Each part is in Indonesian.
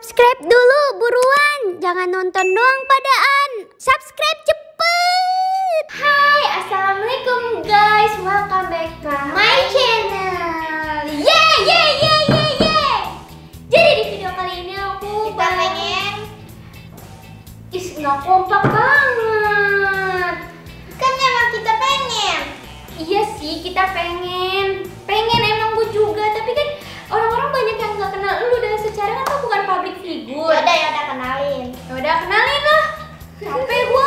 Subscribe dulu buruan, jangan nonton doang padaan. Subscribe cepet. Hai, assalamualaikum guys, welcome back to my channel. Yeah. Jadi di video kali ini aku pengen nggak kompak banget. Kan emang kita pengen. Iya sih, kita pengen emang gue juga, tapi kan orang-orang banyak yang nggak kenal lu dan secara kan lu bukan public figure. Yaudah kenalin. Yaudah kenalin lah. Capek gua.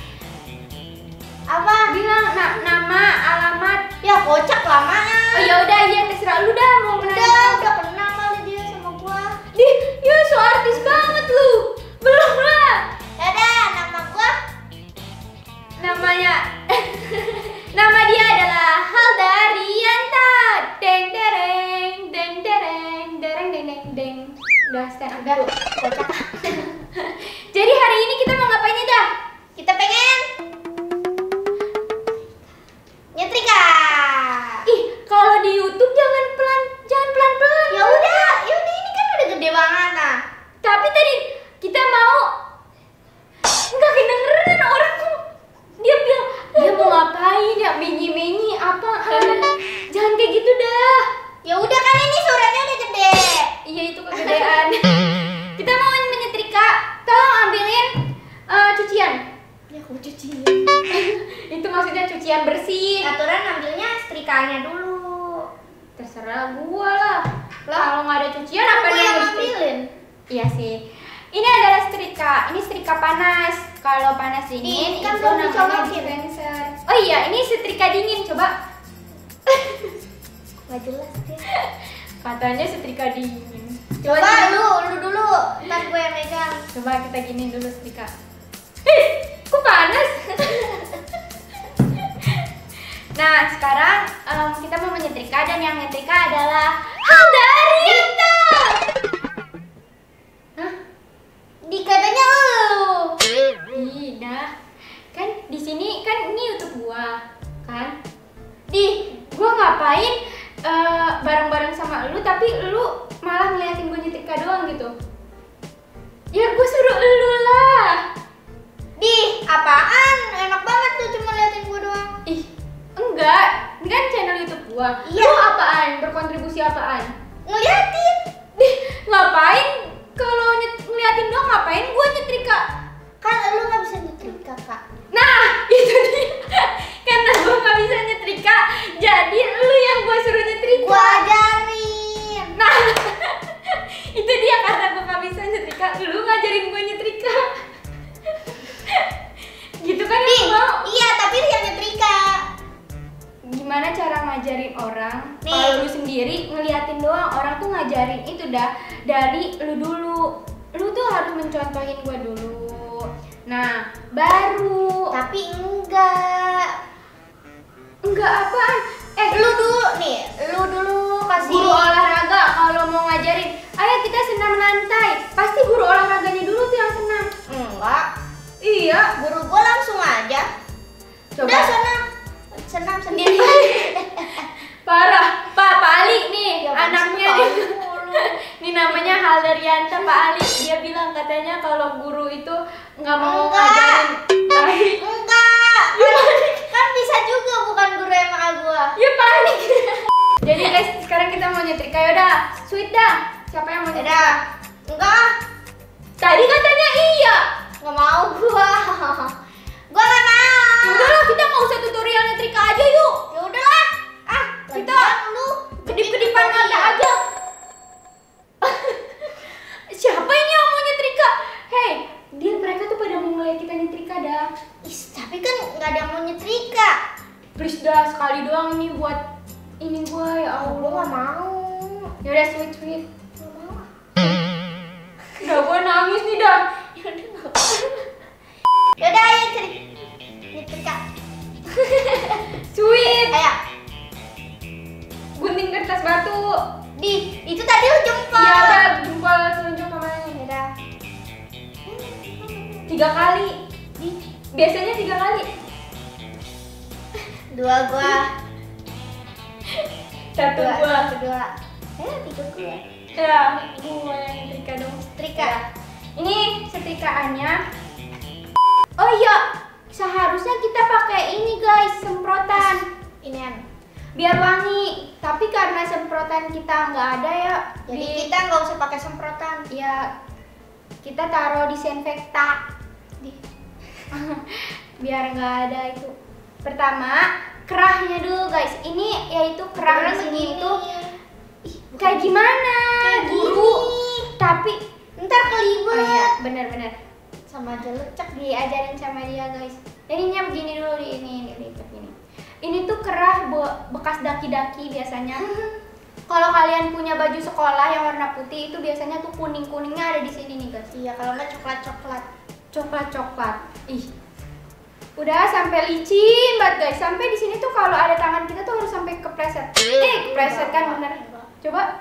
Apa? Bilang nama, alamat. Ya kocak lamanya. Oh ya udah, iya terserah lu dah mau kenalin. Udah kenal kali dia sama gua. Ya so artis banget lu. Belum lah. Yaudah, nama gua. Namanya nama dia adalah Haldarianta. Deng dereng, deng dereng, dereng deng deng deng. Udah stand up dulu. Kocak. Jadi hari ini kita mau ngapain dah? Kita pengen nyetrika. Ih, kalau di YouTube jangan pelan-pelan. Ya udah ini kan udah gede banget nah. Tapi tadi kita mau nggak kedengeran orang tuh. Dia bilang dia mau ngapain ya, menyi apa? Jangan kayak gitu dah. Ya udah kan ini suaranya udah gede. Iya itu kegedean. Kita mau menyetrika. Tolong ambilin cucian. Ya aku cuci. Itu maksudnya cucian bersih. Aturan ambilnya setrikanya dulu. Terserah gua lah. Kalau nggak ada cucian apa Aku yang yang disetrika? ambilin. Iya sih. Ini adalah setrika. Ini setrika panas. Kalau panas dingin Ini kan itu belum namanya dicolokin. dispenser. Oh iya, ini setrika dingin. Coba. Gak jelas dia. Katanya setrika dingin. Coba gini. lu dulu. Ntar gue yang megang. Coba kita giniin dulu setrika. Kok panas? Nah, sekarang kita mau menyetrika dan yang nyetrika adalah Haldarianta. Hah? Dikatanya lu. Ih, dah. Kan di sini kan ini YouTube gua, kan? Gua ngapain bareng-bareng sama lu tapi lu malah ngeliatin gua nyetrika doang gitu. Ya gua suruh lu lah. Apaan? Enak banget tuh cuma liatin gue doang. Ih, enggak. Ini kan channel YouTube gua. Iya. Lu apaan? Berkontribusi apaan? Ngeliatin. Ngapain? Kalau ngeliatin doang ngapain gua nyetrika? Kan lu gak bisa nyetrika, Kak. Nah, itu dia. Karena gua nggak bisa nyetrika, jadi lu yang gua suruh nyetrika. Gua ajarin. Nah, itu dia karena gua nggak bisa nyetrika, lu ngajarin gua nyetrika. Gitu kan yang mau? Iya, tapi lu yang nyetrika. Gimana cara ngajarin orang? Nih. Kalau lu sendiri ngeliatin doang, orang tuh ngajarin itu dah dari lu dulu. Lu tuh harus mencontohin gua dulu. Nah, baru. Tapi enggak apaan? lu dulu kasih Guru olahraga kalau mau ngajarin, ayo kita senam lantai. Pasti guru olahraganya dulu tuh yang senam. Enggak. Iya. Guru gua langsung aja. Coba. Udah senam sendiri. Parah. Pak Ali nih, Ya, anaknya maksudnya nih. Ini namanya Haldarianta, Pak Ali. Dia bilang katanya kalau guru itu nggak mau Enggak. ngajarin tari. Enggak. Kan bisa juga bukan guru MA gua. Ya panik. Jadi guys, sekarang kita mau nyetrika. Yaudah, sweet dah. Siapa yang mau nyetrika? Udah. Enggak. Tadi katanya iya. Enggak mau gua. Gua enggak mau. Udahlah, kita nggak usah tutorial nyetrika aja yuk. Ya udahlah. Kita lagian lu kedip-kedipan mata aja. Siapa ini yang mau nyetrika? Hei, mereka tuh pada mau ngeliat kita nyetrika dah. Tapi kan enggak ada yang mau nyetrika. Please dah, sekali doang ini buat ini gua ya Gua Allah. enggak mau. Yaudah sweet. Enggak mau. Udah gua nangis nih dah. Yaudah ayo nyetrika. Sweet. Ayo. Gunting kertas batu. Itu tadi lu jempol. Ya udah, jempol telunjuk kemana? Udah. 3 kali. Biasanya 3 kali. 2 gua. 1 gua. 2. 3 gua. Ya, gua yang setrika dong. Setrika. Ini setrikaannya. Oh iya, seharusnya kita pakai ini guys, semprotan. Inian. Biar wangi. Tapi karena semprotan kita nggak ada ya, Jadi kita nggak usah pakai semprotan. ya kita taruh disinfektan. Biar nggak ada itu. Pertama, kerahnya dulu guys. Ini yaitu kerah di sini itu kayak gimana? Kayak Guru. gini. Tapi Ntar kelibet. oh iya, benar-benar. Sama aja lecek. Diajarin sama dia guys. Ininya begini dulu ini lipat ini. Ini tuh kerah bekas daki-daki biasanya. Kalau kalian punya baju sekolah yang warna putih itu biasanya tuh kuning-kuningnya ada di sini nih guys. Iya, kalau nggak coklat-coklat. Coklat-coklat. Ih. Udah sampai licin banget guys. Sampai di sini tuh kalau ada tangan kita tuh harus sampai kepleset. Kepleset kan bener. Coba.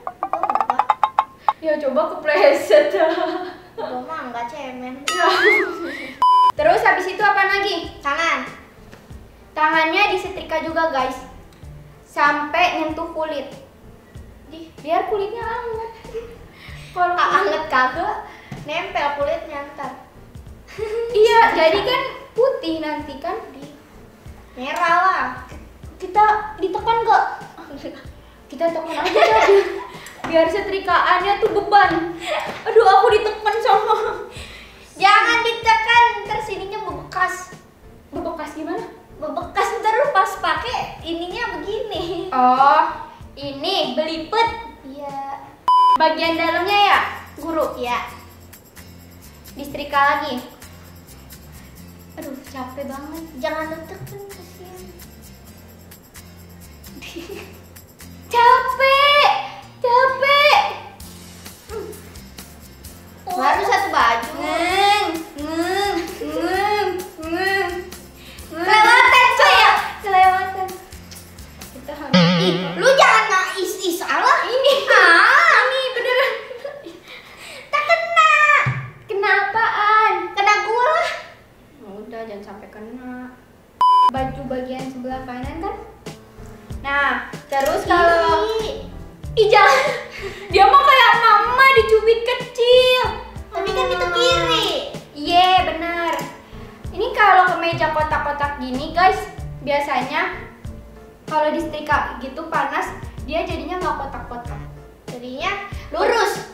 Ya coba kepleset. Gua mah nggak cemen. Ya. Terus habis itu apa lagi? Tangan. Tangannya disetrika juga guys. Sampai nyentuh kulit. Biar kulitnya hangat. Kalau Anget kagak nempel kulitnya ntar. iya, jadi kan putih nanti kan. Merah lah. Kita ditekan nggak? Kita tekan aja dah. Biar setrikaannya tuh beban. Aduh, aku ditekan sama. Jangan ditekan, ntar sininya bebekas. Bebekas gimana? Bebekas ntar lu pas pakai ininya begini. Oh, ini belipet. Iya. Bagian dalamnya ya, guru. Iya. Disetrika lagi. Aduh, capek banget. Jangan ditekan kasihan. Capek. Baru satu baju. Kelewatan coy ya. Kelewatan. Kita harus. Lu jangan nggak salah. Ini beneran. Tak kena. Kena apaan? Kena gua lah. Udah, jangan sampai kena. Baju bagian sebelah kanan kan. Nah, terus kalau jangan. Dia mah kayak mama dicubit kecil. Tapi kan itu kiri. Iya, benar. Ini kalau kemeja kotak-kotak gini guys, biasanya kalau disetrika gitu panas, dia jadinya nggak kotak-kotak. Jadinya lurus.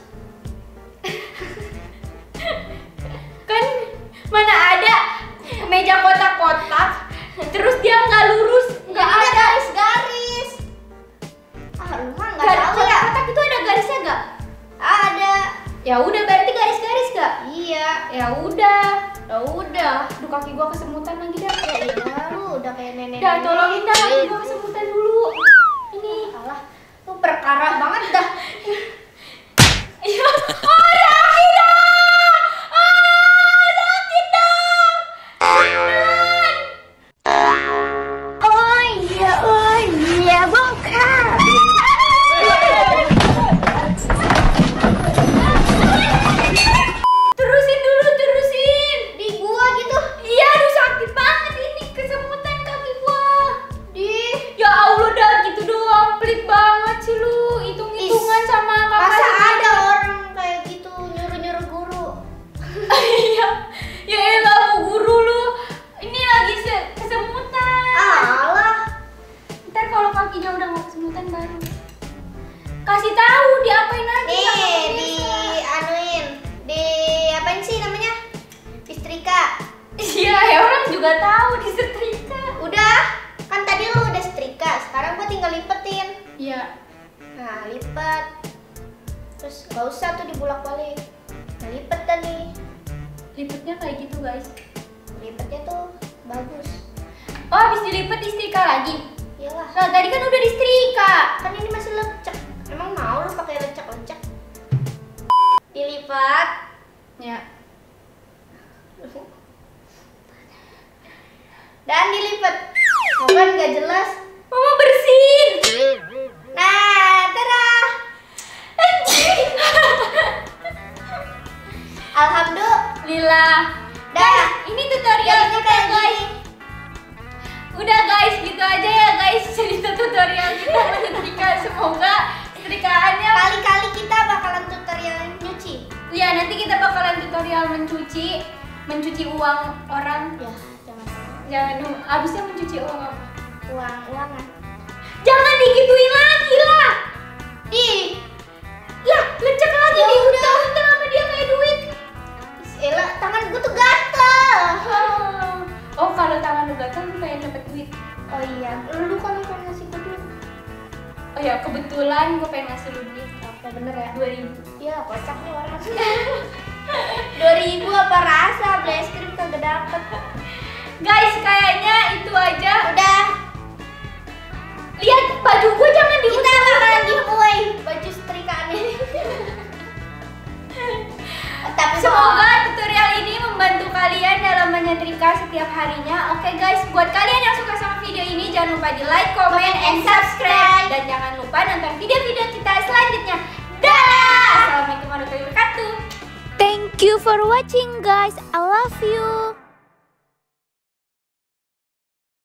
Kan mana ada kemeja kotak-kotak, terus dia nggak lurus, nggak Jadinya ada. garis-garis. Lu mah nggak tahu ya. Kotak itu ada garisnya nggak? Ada. Ya udah, berarti garis-garis nggak? Iya. Ya udah. Duh, kaki gua kesemutan lagi dah. Ya iya, lu udah kayak nenek. Dah, tolongin dah, kaki gua kesemutan dulu. Ini. Alah, lu perkara banget dah. Iya. Sakit dah. Pelan. Oh iya bongkar. Terusin. Di gua gitu. Iya, aduh sakit banget ini kesemutan kaki gua. Ya Allah, dah gitu doang, pelit banget sih lu. Hitung-hitungan sama kakak. Masa sendiri. ada orang kayak gitu nyuruh-nyuruh guru? Iya. Ya elah, Bu guru lu. Ini lagi kesemutan. Alah. Ntar kalau kakinya udah nggak kesemutan baru. Kasih tahu diapain lagi sama Nih, pemirsa. anuin. Apain sih namanya? Istrika. Iya, ya orang juga tahu disetrika. Udah, kan tadi lu udah setrika. Sekarang gua tinggal lipetin. Iya. Nah, lipet. Terus nggak usah tuh dibulak-balik. Nah, lipet dah nih. Lipetnya kayak gitu guys. Lipetnya tuh bagus. Oh, habis dilipet disetrika lagi. Iyalah. Nah, tadi kan udah disetrika. Kan ini masih lecek. Emang mau lu pakai lecek-lecek? Dilipat. Ya. Dan dilipat. Bukan nggak jelas. Mama bersihin. Nah, terah. Alhamdulillah. Dah. Ini tutorial Jadinya kita kayak guys. gini. Udah guys, gitu aja ya guys cerita tutorial kita menyetrika. Semoga setrikaannya Kali-kali kita mencuci uang orang. Ya, Jangan dong. Abisnya mencuci uang apa? uangan. Jangan digituin lagi lah. Lah, lecek lagi Ya diuntel-untel sama dia kayak duit. Ella, tangan gue tuh gatel. Oh, kalau tangan lu gatel lu pengen dapet duit. Oh iya, lu kan pengen ngasih gue duit. Oh ya, kebetulan gue pengen ngasih lu duit. Apa bener ya? 2.000. Ya, kocak nih orang. 2.000 apa rasa, beli es krim kagak dapet. Guys, kayaknya itu aja. Udah, Lihat baju gue jangan kita diuntel. bakalan giveaway baju setrikaan ini. Tapi Semoga tutorial ini membantu kalian dalam menyetrika setiap harinya. Oke guys, buat kalian yang suka sama video ini jangan lupa di like, comment, and subscribe. Dan jangan lupa nonton video-video kita selanjutnya. Dadah! Assalamualaikum warahmatullahi wabarakatuh. Thank you for watching guys. I love you.